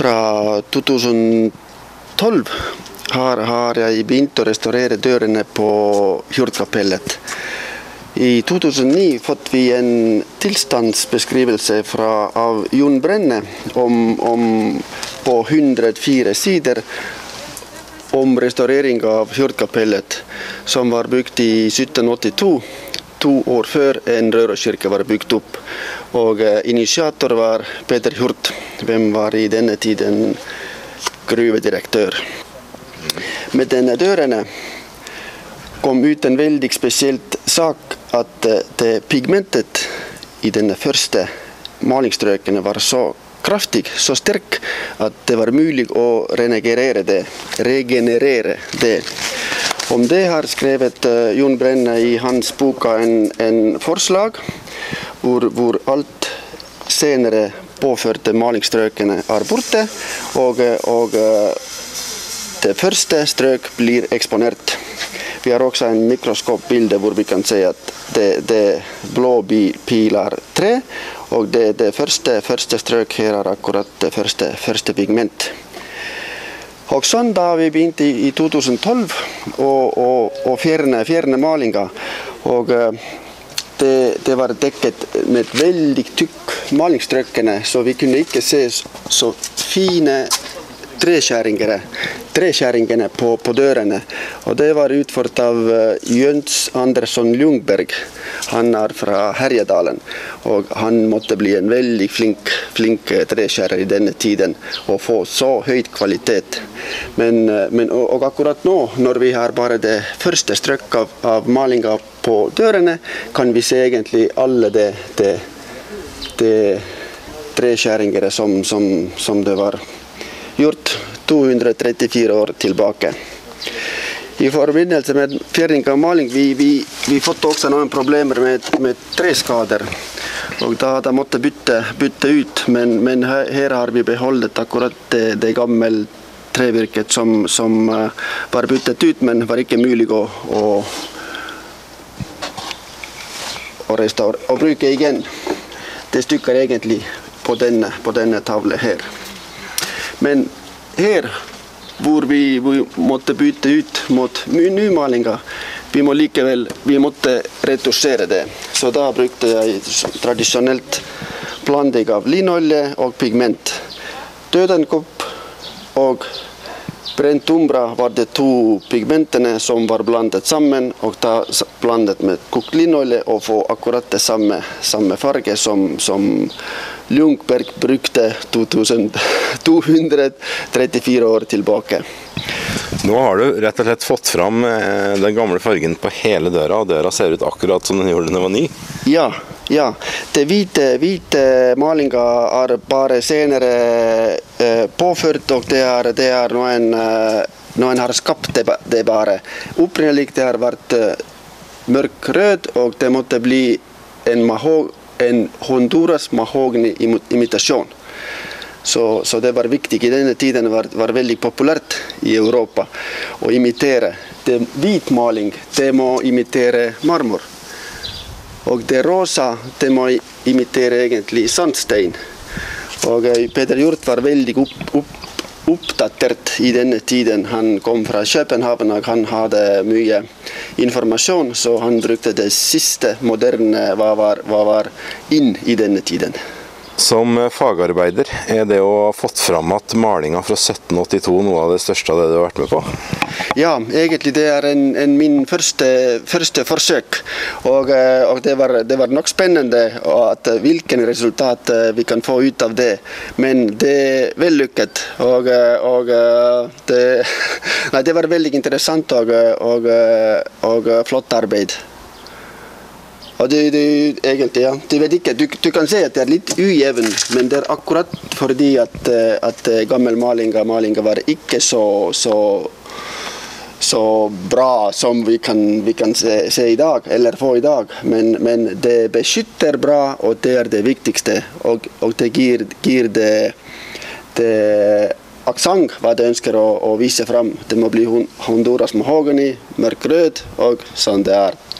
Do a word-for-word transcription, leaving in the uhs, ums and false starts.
fra to tusen tolv har, har jeg begynt å restaurere dørene på Hjortkapellet. I to tusen ni fått vi en tilstandsbeskrivelse fra, av Jon Brenne om, om på hundre og fire sider om restaurering av Hjortkapellet, som var bygd i sytten åttito. To år før en Røroskirke var bygd opp, og initiator var Peter Hjort, hvem var i denne tiden gruvedirektør. Med denne dørene kom ut en veldig spesielt sak at det pigmentet i denne første malingsstrøkene var så kraftig, så sterk, at det var mulig å regenerere det. Regenerere det. Om det har skrevet uh, Jon Brenne i hans boka en, en forslag, hvor, hvor alt senere påførte malingsstrøkene er borte, og, og uh, det første strøk blir eksponert. Vi har også en mikroskopbilde hvor vi kan se at det, det blå pil er tre, og det, det første, første strøk her er akkurat det første, første pigment. Og sånn da vi begynte i, i to tusen tolv å, å, å fjerne, fjerne malinga, og det, det var dekket med veldig tykk malingsstrøkene, så vi kunne ikke se så fine treskjæringene, treskjæringene på, på dørene. Og det var utført av Jens Andersson Ljungberg. Han er fra Herjedalen, og han måtte bli en veldig flink, flink treskjærer i denne tiden, og få så høyt kvalitet. Men, men og akkurat nå, når vi har bare det første strøk av, av malinga på dørene, kan vi se egentlig alle det, det, det treskjæringene som, som, som det var gjort to hundre trettifire år tilbake. I forbindelse med fjerning av maling, vi, vi, vi fått også noen problemer med, med treskader, og da, da måtte bytte, bytte ut, men, men her har vi beholdt akkurat det, det gamle trevirket som, som uh, var byttet ut, men var ikke mulig å, å, å, restaur, å bruke igjen. Det stykker egentlig på denne, på denne tavle her. Men her, hvor vi, vi måtte bytte ut mot nymalinga, vi må likevel, vi måtte retusjere det. Så da brukte jeg tradisjonelt blanding av linolje og pigment. Dødenkopp og brent umbra var det to pigmentene som var blandet sammen, og da blandet med kokt linolje og få akkurat det samme, samme farge som, som Ljungberg brukte to hundre trettifire år tilbake. Nå har du rett og slett fått fram den gamle fargen på hele døra, og døra ser ut akkurat som den gjorde da den var ny. Ja, ja. Det hvite, hvite malinga er bare senere eh, påført, og det er, det er noen, eh, noen har skapt det, det bare. Opprinnelig det har vært eh, mørk rød, og det måtte bli en mahog en Honduras mahogni imitasjon. Så, så det var viktig i denne tiden, var, var veldig populært i Europa å imitere. Det hvit maling, det må imitere marmor. Og det rosa, det må imitere egentlig sandstein. Og Peter Hjort var veldig opp, opp, oppdatert i denne tiden. Han kom fra København, og han hadde mye informasjon, så han brukte det siste moderne hva var, hva var inn i denne tiden. Som fagarbeider, er det å ha fått fram at malinga fra sytten åttito noe av det største av det du har vært med på? Ja, egentlig det er en, en min første, første forsøk, og, og det, var, det var nok spennende at hvilken resultat vi kan få ut av det, men det er vellykket, og, og det, nei, det var veldig interessant og, og, og flott arbeid. Og det, det, egentlig, ja. Du vet ikke, du, du kan se at det er litt ujevn, men det er akkurat fordi at, at gammel malinga, malinga var ikke så, så, så bra som vi kan, vi kan se, se i dag, eller få i dag. Men, men det beskytter bra, og det er det viktigste. Og, og det gir, gir det, det aksent, hva det ønsker å, å vise fram. Det må bli Honduras mahogni, mørk rød, og sånn det er.